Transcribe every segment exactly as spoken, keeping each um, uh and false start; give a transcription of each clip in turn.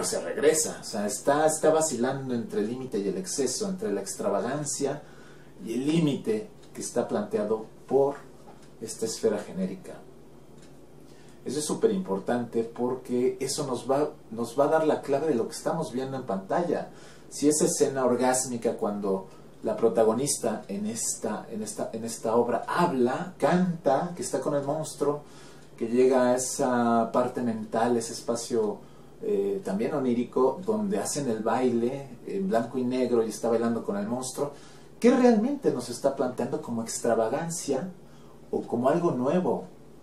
se regresa, o sea, está, está vacilando entre el límite y el exceso, entre la extravagancia y el límite que está planteado por esta esfera genérica. Eso es súper importante porque eso nos va, nos va a dar la clave de lo que estamos viendo en pantalla. Si esa escena orgásmica cuando la protagonista en esta, en esta, en esta obra habla, canta, que está con el monstruo, que llega a esa parte mental, ese espacio eh, también onírico, donde hacen el baile en blanco y negro y está bailando con el monstruo, ¿qué realmente nos está planteando como extravagancia o como algo nuevo?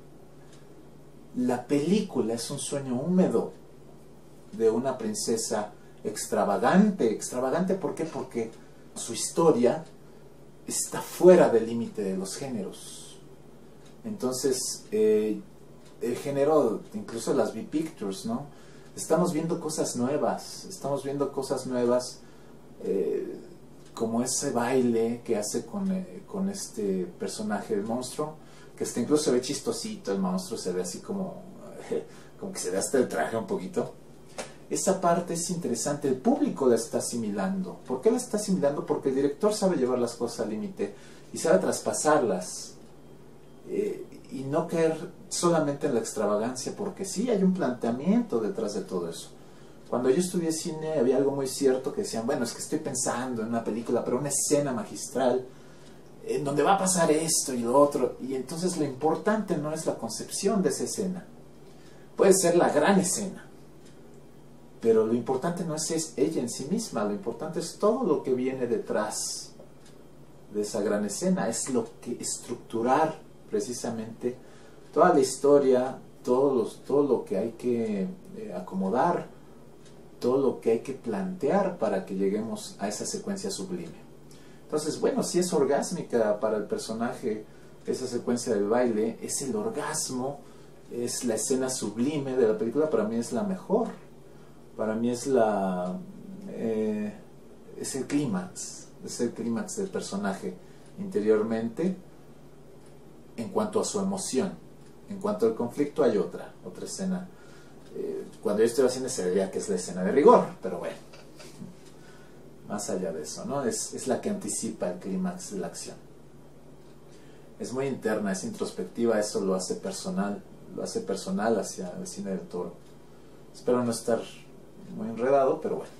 La película es un sueño húmedo de una princesa extravagante. Extravagante, ¿por qué? Porque su historia está fuera del límite de los géneros. Entonces, eh, el género, incluso las B-Pictures, ¿no? Estamos viendo cosas nuevas, estamos viendo cosas nuevas, eh, como ese baile que hace con, eh, con este personaje del monstruo, que hasta incluso se ve chistosito el monstruo, se ve así como, eh, como que se ve hasta el traje un poquito. Esa parte es interesante, el público la está asimilando. ¿Por qué la está asimilando? Porque el director sabe llevar las cosas al límite y sabe traspasarlas, eh, y no caer solamente en la extravagancia, porque sí hay un planteamiento detrás de todo eso. Cuando yo estudié cine había algo muy cierto que decían, bueno, es que estoy pensando en una película, pero una escena magistral en donde va a pasar esto y lo otro, y entonces lo importante no es la concepción de esa escena. Puede ser la gran escena, pero lo importante no es ella en sí misma, lo importante es todo lo que viene detrás de esa gran escena, es lo que estructurar precisamente toda la historia, todo, los, todo lo que hay que eh, acomodar, todo lo que hay que plantear para que lleguemos a esa secuencia sublime. Entonces, bueno, si es orgásmica para el personaje esa secuencia del baile, es el orgasmo, es la escena sublime de la película, para mí es la mejor. Para mí es la eh, es el clímax, es el clímax del personaje interiormente en cuanto a su emoción. En cuanto al conflicto hay otra, otra escena. Eh, cuando yo estoy haciendo se veía que es la escena de rigor, pero bueno, más allá de eso, ¿no? Es, es la que anticipa el clímax de la acción. Es muy interna, es introspectiva, eso lo hace personal, lo hace personal hacia el cine del Toro. Espero no estar muy enredado, pero bueno.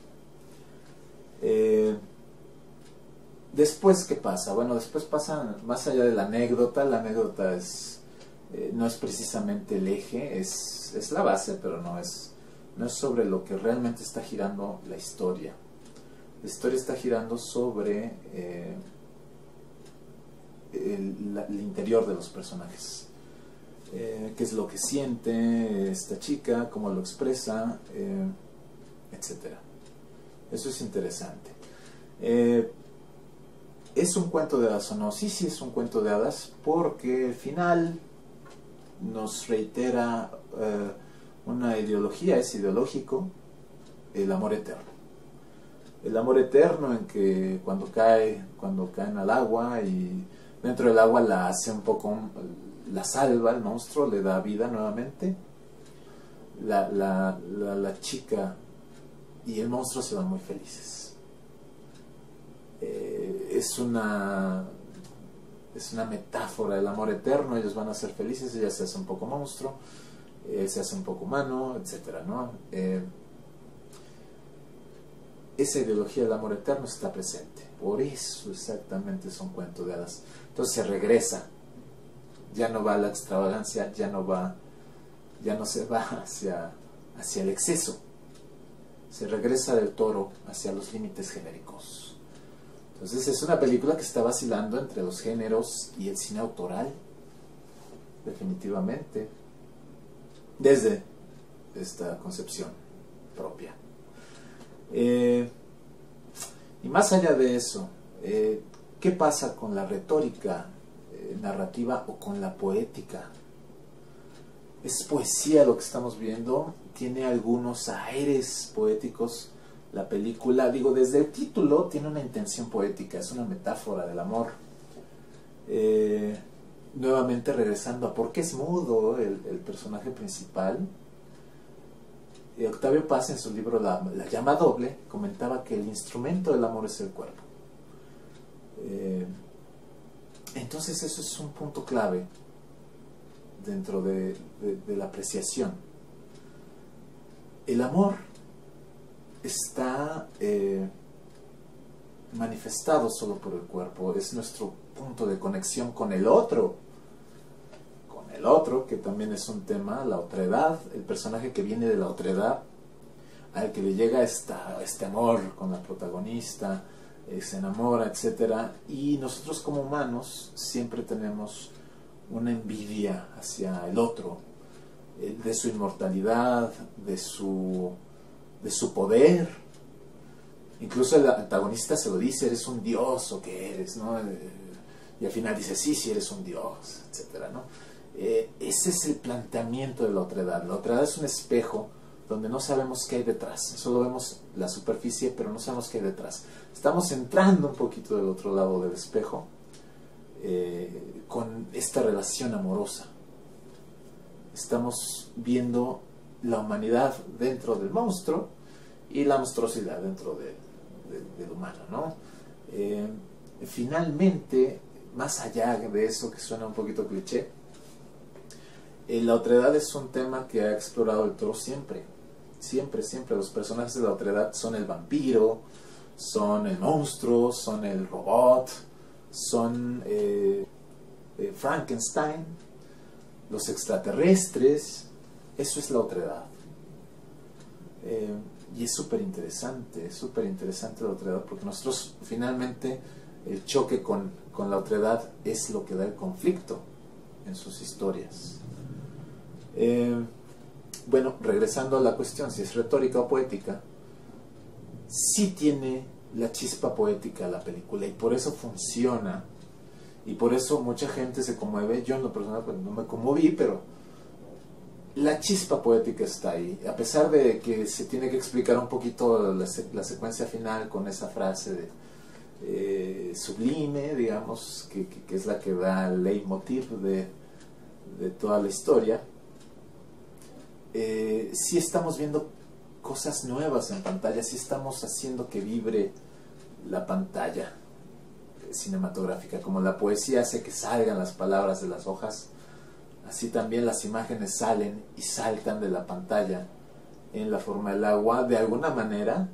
Eh, después, ¿qué pasa? Bueno, después pasa más allá de la anécdota. La anécdota es, eh, no es precisamente el eje, es, es la base, pero no es, no es sobre lo que realmente está girando la historia. La historia está girando sobre eh, el, la, el interior de los personajes. Eh, qué es lo que siente esta chica, cómo lo expresa, eh, etcétera. Eso es interesante. Eh, ¿Es un cuento de hadas o no? Sí, sí es un cuento de hadas, porque el final nos reitera eh, una ideología, es ideológico, el amor eterno. El amor eterno en que cuando cae, cuando caen al agua y dentro del agua la hace un poco, la salva el monstruo, le da vida nuevamente. La, la, la, la chica y el monstruo se van muy felices. Eh, es una es una metáfora del amor eterno. Ellos van a ser felices, ella se hace un poco monstruo, él se hace un poco humano, etcétera, ¿no? Eh, esa ideología del amor eterno está presente. Por eso exactamente es un cuento de hadas. Entonces se regresa, ya no va a la extravagancia, ya no va, ya no se va hacia, hacia el exceso. Se regresa del Toro hacia los límites genéricos. Entonces es una película que está vacilando entre los géneros y el cine autoral, definitivamente, desde esta concepción propia. Eh, y más allá de eso, eh, ¿qué pasa con la retórica eh, narrativa o con la poética? Es poesía lo que estamos viendo, tiene algunos aires poéticos la película, digo, desde el título tiene una intención poética, es una metáfora del amor. Eh, nuevamente regresando a por qué es mudo el, el personaje principal, Eh, Octavio Paz, en su libro La, La llama doble, comentaba que el instrumento del amor es el cuerpo. Eh, entonces eso es un punto clave dentro de, de, de la apreciación. El amor está eh, manifestado solo por el cuerpo, es nuestro punto de conexión con el otro, con el otro, que también es un tema, la otredad, el personaje que viene de la otredad, al que le llega esta, este amor con la protagonista, eh, se enamora, etcétera. Y nosotros como humanos siempre tenemos una envidia hacia el otro, eh, de su inmortalidad, de su, de su poder. Incluso el antagonista se lo dice, eres un dios o qué eres, ¿no? Eh, y al final dice, sí, sí, eres un dios, etcétera, ¿no? Eh, ese es el planteamiento de la otredad. La otredad es un espejo donde no sabemos qué hay detrás, solo vemos la superficie, pero no sabemos qué hay detrás. Estamos entrando un poquito del otro lado del espejo, eh, con esta relación amorosa. Estamos viendo la humanidad dentro del monstruo y la monstruosidad dentro de, de, del humano, ¿no? Eh, finalmente, más allá de eso que suena un poquito cliché, eh, la otredad es un tema que ha explorado el Toro siempre. Siempre, siempre. Los personajes de la otredad son el vampiro, son el monstruo, son el robot, son eh, eh, Frankenstein, los extraterrestres. Eso es la otredad. Eh, y es súper interesante, es súper interesante la otredad, porque nosotros finalmente el choque con, con la otredad es lo que da el conflicto en sus historias. Eh, bueno, regresando a la cuestión, si es retórica o poética, sí tiene la chispa poética la película, y por eso funciona, y por eso mucha gente se conmueve. Yo en lo personal pues, no me conmoví, pero la chispa poética está ahí, a pesar de que se tiene que explicar un poquito la, la secuencia final con esa frase de eh, sublime, digamos, que, que, que es la que da el leitmotiv de, de toda la historia. Eh, sí estamos viendo cosas nuevas en pantalla, sí estamos haciendo que vibre la pantalla cinematográfica. Como la poesía hace que salgan las palabras de las hojas, así también las imágenes salen y saltan de la pantalla en la forma del agua. De alguna manera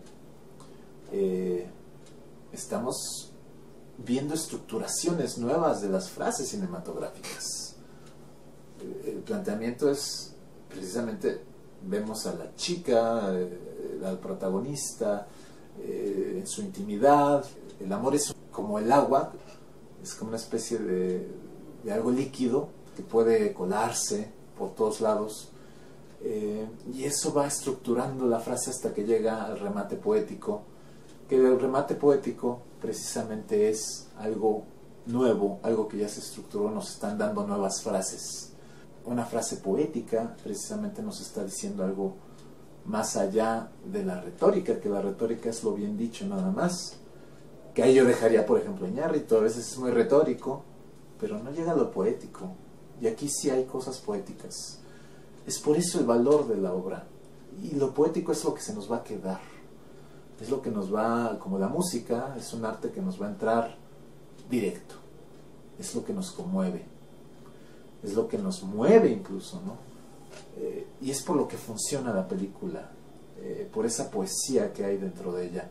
eh, estamos viendo estructuraciones nuevas de las frases cinematográficas. El planteamiento es precisamente, vemos a la chica, eh, al protagonista, eh, en su intimidad. El amor es como el agua, es como una especie de, de algo líquido que puede colarse por todos lados, eh, y eso va estructurando la frase hasta que llega al remate poético, que el remate poético precisamente es algo nuevo, algo que ya se estructuró, nos están dando nuevas frases. Una frase poética precisamente nos está diciendo algo más allá de la retórica, que la retórica es lo bien dicho nada más, que ahí yo dejaría por ejemplo Iñárritu, a veces es muy retórico, pero no llega a lo poético, y aquí sí hay cosas poéticas. Es por eso el valor de la obra, y lo poético es lo que se nos va a quedar, es lo que nos va, como la música, es un arte que nos va a entrar directo, es lo que nos conmueve, es lo que nos mueve incluso, ¿no? Eh, y es por lo que funciona la película, eh, por esa poesía que hay dentro de ella.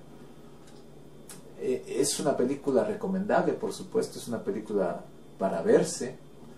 Eh, es una película recomendable, por supuesto, es una película para verse.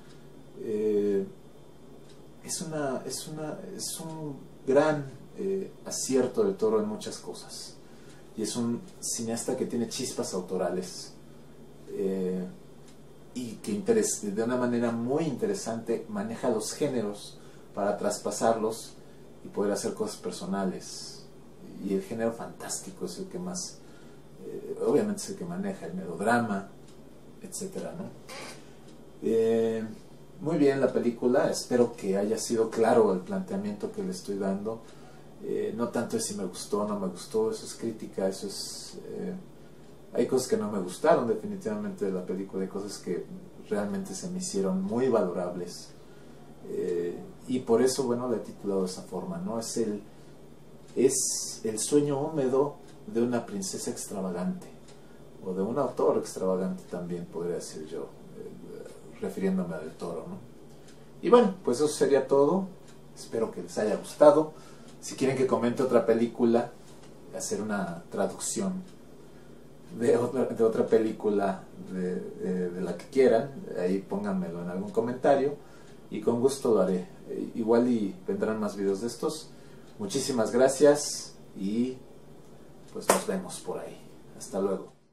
Eh, es, una, es, una, es un gran eh, acierto del Toro en muchas cosas, y es un cineasta que tiene chispas autorales, eh, y que de una manera muy interesante maneja los géneros para traspasarlos y poder hacer cosas personales. Y el género fantástico es el que más, eh, obviamente es el que maneja el melodrama, etcétera, ¿no? Eh, muy bien la película, espero que haya sido claro el planteamiento que le estoy dando. Eh, no tanto es si me gustó o no me gustó, eso es crítica, eso es... Eh, hay cosas que no me gustaron definitivamente de la película, hay cosas que realmente se me hicieron muy valorables, eh, y por eso, bueno, la he titulado de esa forma, ¿no? Es el, es el sueño húmedo de una princesa extravagante, o de un autor extravagante también, podría decir yo, eh, refiriéndome a Del Toro, ¿no? Y bueno, pues eso sería todo. Espero que les haya gustado. Si quieren que comente otra película, hacer una traducción de otra, de otra película de, de, de la que quieran, ahí pónganmelo en algún comentario y con gusto lo haré. Igual y vendrán más videos de estos. Muchísimas gracias y pues nos vemos por ahí. Hasta luego.